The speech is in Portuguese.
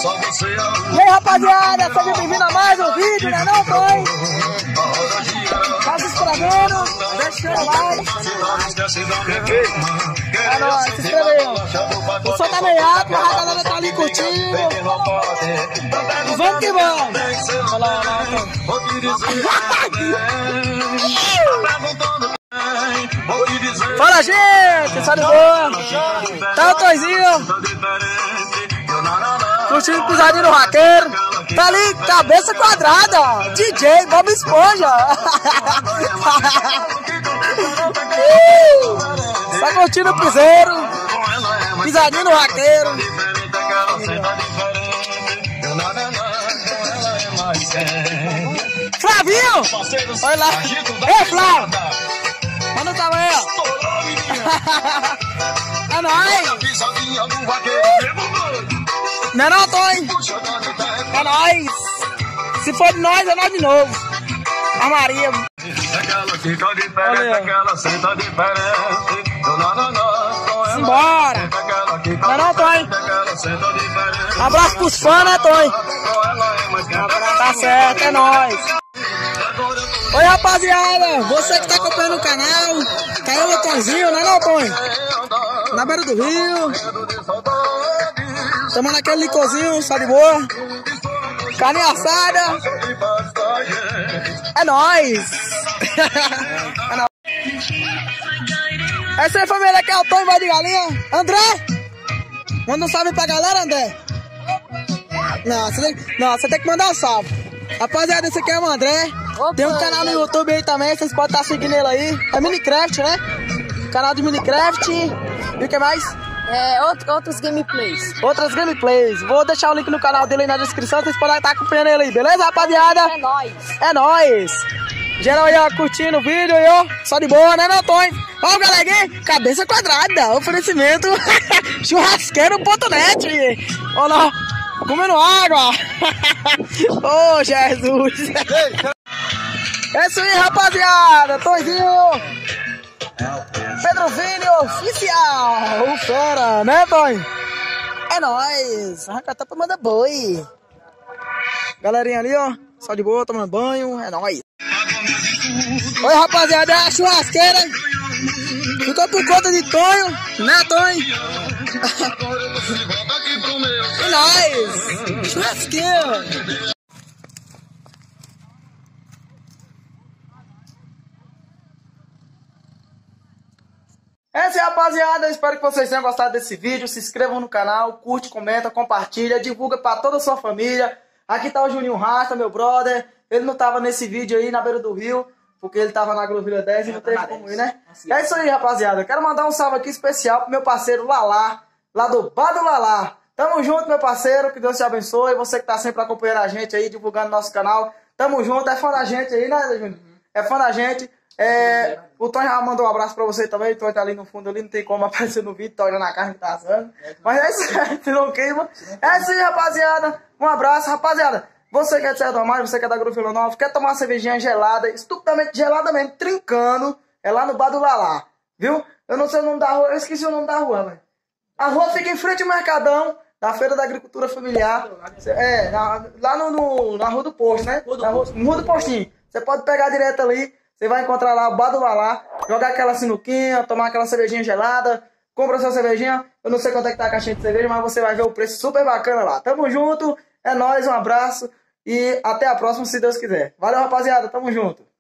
E aí, rapaziada, seja bem-vindo a mais um vídeo, né não, Toy? Tá se inscrevendo, deixa o like. É nóis, se inscreve aí, ó. O som tá meio alto, mas a galera tá ali curtindo. E vamos que vamos. Olha lá, olha lá, Fala, gente, só de boa. Tá o Toizinho curtindo o pisadinho do raqueiro. Tá ali, cabeça quadrada. DJ Bob Esponja. Tá curtindo o piseiro. Pisadinho do raqueiro. Flavinho! Olha lá. Ei, Flávio! Manda o tamanho, ó. É nóis! Não é não, Toy? É nóis! Se for de nós, é nós de novo. A Maria. Simbora! Não é não, Toy? Um abraço pros fãs, né, Toy? Tá certo, é nóis! Oi, rapaziada! Você que tá acompanhando o canal, caiu o Toizinho, né não, Toy? Na beira do rio. Tomando aquele licorzinho, só de boa. Carne assada. É nóis. É nóis. Essa aí, família, aqui é o Toy, vai de galinha. André, manda um salve pra galera, André. Não, você tem que mandar um salve. Rapaziada, esse aqui é o André. Tem um canal no YouTube aí também, vocês podem estar seguindo ele aí. É Minecraft, né? Canal de Minecraft. E o que mais? Outros gameplays. Outras gameplays. Vou deixar o link no canal dele aí na descrição, vocês podem estar acompanhando ele aí, beleza, rapaziada? É nóis. É nóis. Geral aí, ó, curtindo o vídeo aí, ó. Só de boa, né, não, Toy? Ó, o galeguinho, cabeça quadrada. Oferecimento churrasqueiro.net. Olha lá, comendo água. Ô, Jesus. É isso aí, rapaziada. Toizinho. Pedro Vini oficial. O fera, né, Toy? É nóis. Arranca pra manda boi. Galerinha ali, ó. Só de boa, tomando banho. É nóis. Oi, rapaziada. É a churrasqueira. Ficou por conta de Tonho, né, Toy? É nóis. Churrasqueira. Essa é, rapaziada, eu espero que vocês tenham gostado desse vídeo. Se inscrevam no canal, curte, comenta, compartilha, divulga pra toda a sua família. Aqui tá o Juninho Rasta, meu brother. Ele não tava nesse vídeo aí na beira do rio, porque ele tava na Agrovilha 10 e não teve como ir, né? É isso aí, rapaziada. Quero mandar um salve aqui especial pro meu parceiro Lalá, lá do Bar do Lalá. Tamo junto, meu parceiro, que Deus te abençoe. Você que tá sempre acompanhando a gente aí, divulgando nosso canal. Tamo junto, é fã da gente aí, né, Juninho? É fã da gente. O Toy já mandou um abraço pra você também. O Toy tá ali no fundo, ali não tem como aparecer no vídeo, Toy olhando a carne que tá assando. Mas é isso aí, não queima. É isso aí, rapaziada. Um abraço, rapaziada. Você que é de Serra do Amaro, você que é da Agrovilha Nova, quer tomar uma cervejinha gelada, estupidamente gelada mesmo, trincando, é lá no Bar do Lalá, viu? Eu não sei o nome da rua, eu esqueci o nome da rua, velho. A rua fica em frente ao Mercadão, da Feira da Agricultura Familiar. Lá na Rua do Posto, né? Na Rua do Postinho. Você pode pegar direto ali. Você vai encontrar lá o Bar do Lalá, jogar aquela sinuquinha, tomar aquela cervejinha gelada, compra sua cervejinha. Eu não sei quanto é que tá a caixinha de cerveja, mas você vai ver o preço super bacana lá. Tamo junto, é nóis, um abraço e até a próxima, se Deus quiser. Valeu, rapaziada, tamo junto.